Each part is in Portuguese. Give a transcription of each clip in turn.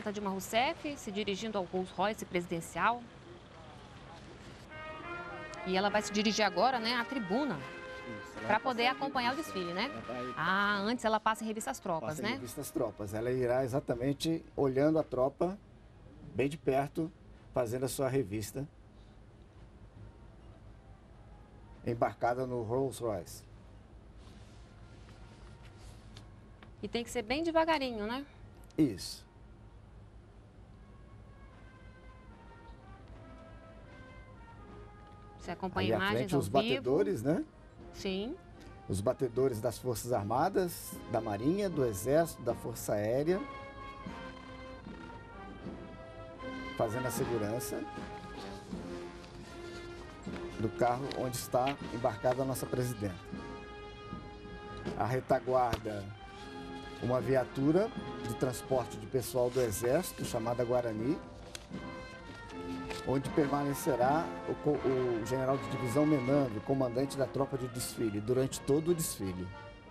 presidenta Dilma Rousseff se dirigindo ao Rolls Royce presidencial. E ela vai se dirigir agora, né, à tribuna, para poder acompanhar o desfile, né? Ah, antes ela passa em revista às tropas, né? Passa em revista às tropas. Ela irá exatamente olhando a tropa bem de perto, fazendo a sua revista, embarcada no Rolls Royce. E tem que ser bem devagarinho, né? Isso. Você acompanha Ali à imagens frente, ao os vivo. batedores, né? Sim. Os batedores das Forças Armadas, da Marinha, do Exército, da Força Aérea, fazendo a segurança do carro onde está embarcada a nossa presidenta. A retaguarda, uma viatura de transporte de pessoal do Exército, chamada Guarani, onde permanecerá o general de divisão Menando, comandante da tropa de desfile, durante todo o desfile.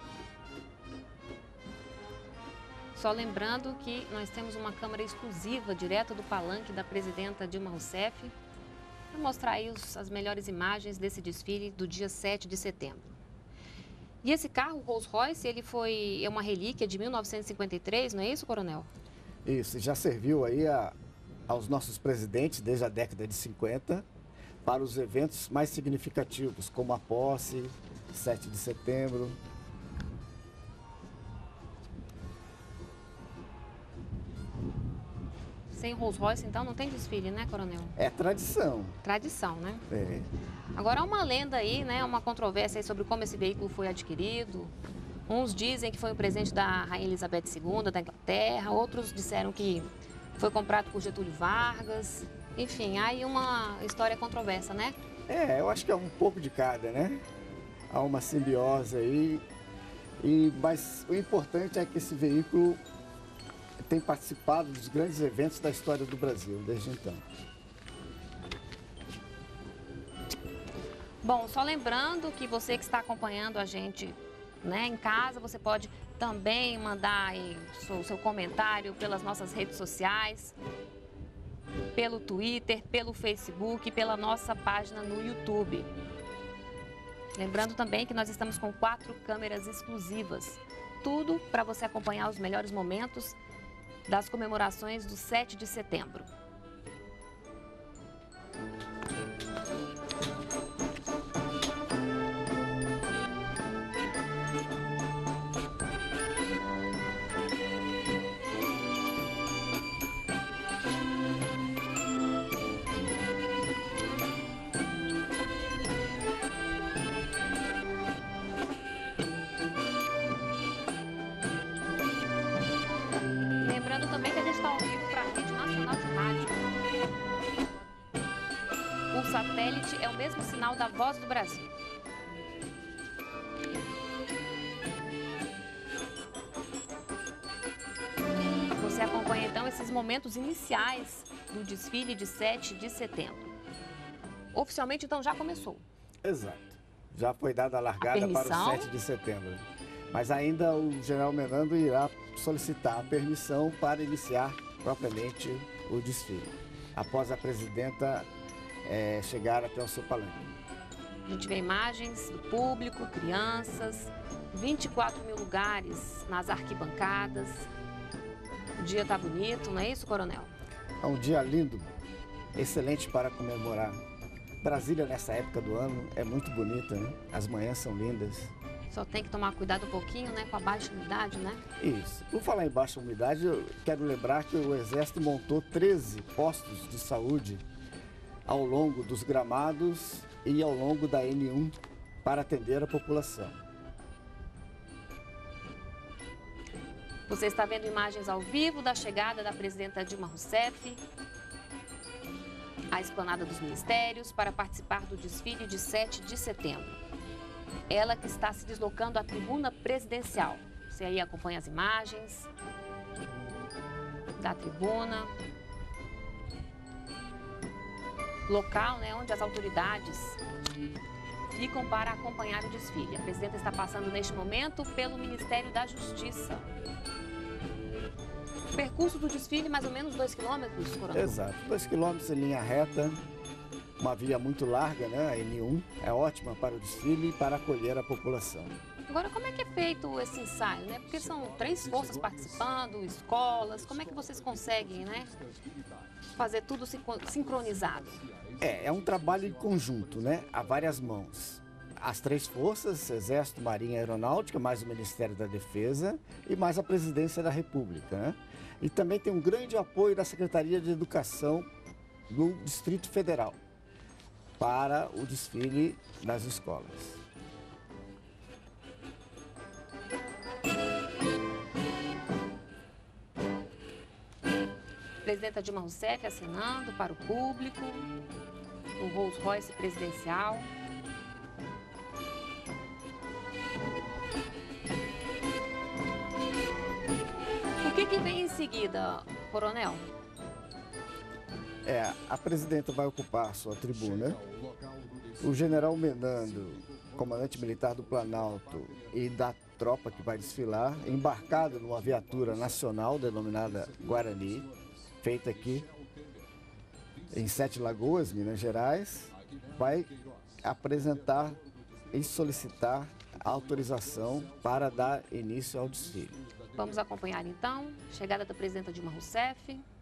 Só lembrando que nós temos uma câmera exclusiva direto do palanque da presidenta Dilma Rousseff para mostrar aí as melhores imagens desse desfile do dia 7 de setembro. E esse carro, Rolls Royce, é uma relíquia de 1953, não é isso, coronel? Isso, já serviu aí aos nossos presidentes desde a década de 50 para os eventos mais significativos, como a posse, 7 de setembro. Sem Rolls Royce, então, não tem desfile, né, coronel? É tradição. Tradição, né? É. Agora, há uma lenda aí, né, uma controvérsia aí sobre como esse veículo foi adquirido. Uns dizem que foi um presente da Rainha Elizabeth II, da Inglaterra. Outros disseram que foi comprado por Getúlio Vargas. Enfim, há aí uma história controversa, né? É, eu acho que é um pouco de cada, né? Há uma simbiose aí. Mas o importante é que esse veículo tem participado dos grandes eventos da história do Brasil desde então. Bom, só lembrando que você que está acompanhando a gente, né, em casa, você pode também mandar aí o seu comentário pelas nossas redes sociais, pelo Twitter, pelo Facebook, pela nossa página no YouTube. Lembrando também que nós estamos com 4 câmeras exclusivas, tudo para você acompanhar os melhores momentos das comemorações do 7 de setembro. Lembrando também que a gente está ao vivo para a Rede Nacional de Rádio. O satélite é o mesmo sinal da Voz do Brasil. Você acompanha então esses momentos iniciais do desfile de 7 de setembro. Oficialmente então já começou. Exato. Já foi dada a largada para o 7 de setembro. Mas ainda o general Menando irá solicitar a permissão para iniciar propriamente o desfile, após a presidenta chegar até o seu palanque. A gente vê imagens do público, crianças, 24 mil lugares nas arquibancadas. O dia está bonito, não é isso, coronel? É um dia lindo, excelente para comemorar. Brasília, nessa época do ano, é muito bonita, né? As manhãs são lindas. Só tem que tomar cuidado um pouquinho, né, com a baixa umidade, né? Isso. Por falar em baixa umidade, eu quero lembrar que o Exército montou 13 postos de saúde ao longo dos gramados e ao longo da N1 para atender a população. Você está vendo imagens ao vivo da chegada da presidenta Dilma Rousseff à Esplanada dos Ministérios para participar do desfile de 7 de setembro. Ela que está se deslocando à tribuna presidencial. Você aí acompanha as imagens da tribuna. Local, né, onde as autoridades ficam para acompanhar o desfile. A presidenta está passando neste momento pelo Ministério da Justiça. O percurso do desfile, mais ou menos 2 quilômetros, coronel? Exato, 2 quilômetros em linha reta, uma via muito larga, né? A N1 é ótima para o desfile e para acolher a população. Agora, como é que é feito esse ensaio, né? Porque são 3 forças participando, escolas, como é que vocês conseguem, né, fazer tudo sincronizado? É um trabalho em conjunto, né? Há várias mãos. As 3 forças, Exército, Marinha e Aeronáutica, mais o Ministério da Defesa e mais a Presidência da República, né? E também tem um grande apoio da Secretaria de Educação do Distrito Federal para o desfile das escolas. Presidenta Dilma Rousseff assinando para o público, o Rolls Royce presidencial. O que vem em seguida, coronel? A presidenta vai ocupar sua tribuna. O general Menando, comandante militar do Planalto e da tropa que vai desfilar, embarcado numa viatura nacional denominada Guarani, feita aqui em Sete Lagoas, Minas Gerais, vai apresentar e solicitar autorização para dar início ao desfile. Vamos acompanhar então a chegada da presidenta Dilma Rousseff.